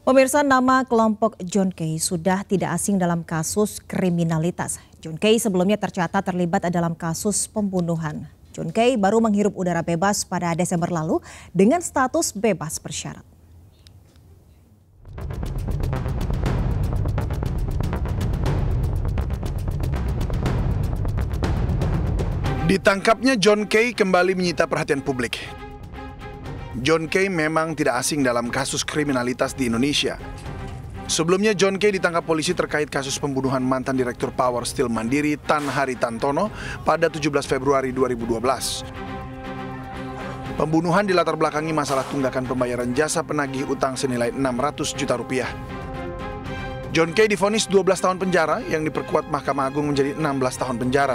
Pemirsa, nama kelompok John Kay sudah tidak asing dalam kasus kriminalitas. John Kay sebelumnya tercatat terlibat dalam kasus pembunuhan. John Kay baru menghirup udara bebas pada Desember lalu dengan status bebas bersyarat. Ditangkapnya John Kay kembali menyita perhatian publik. John Kay memang tidak asing dalam kasus kriminalitas di Indonesia. Sebelumnya John Kay ditangkap polisi terkait kasus pembunuhan mantan Direktur Power Steel Mandiri Tan Haritanoto pada 17 Februari 2012. Pembunuhan dilatar belakangi masalah tunggakan pembayaran jasa penagih utang senilai 600 juta rupiah. John Kay divonis 12 tahun penjara yang diperkuat Mahkamah Agung menjadi 16 tahun penjara.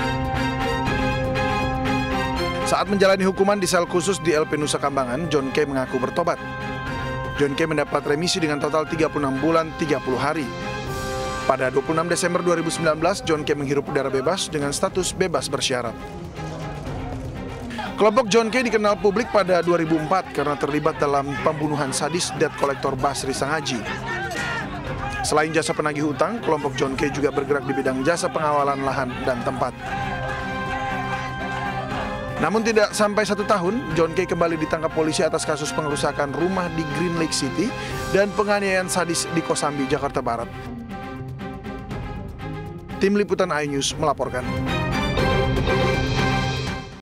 Saat menjalani hukuman di sel khusus di LP Nusa Kambangan, John Kay mengaku bertobat. John Kay mendapat remisi dengan total 36 bulan 30 hari. Pada 26 Desember 2019, John Kay menghirup udara bebas dengan status bebas bersyarat. Kelompok John Kay dikenal publik pada 2004 karena terlibat dalam pembunuhan sadis debt collector Basri Sangaji. Selain jasa penagih hutang, kelompok John Kay juga bergerak di bidang jasa pengawalan lahan dan tempat. Namun tidak sampai 1 tahun, John Kay kembali ditangkap polisi atas kasus pengerusakan rumah di Green Lake City dan penganiayaan sadis di Kosambi, Jakarta Barat. Tim Liputan iNews melaporkan.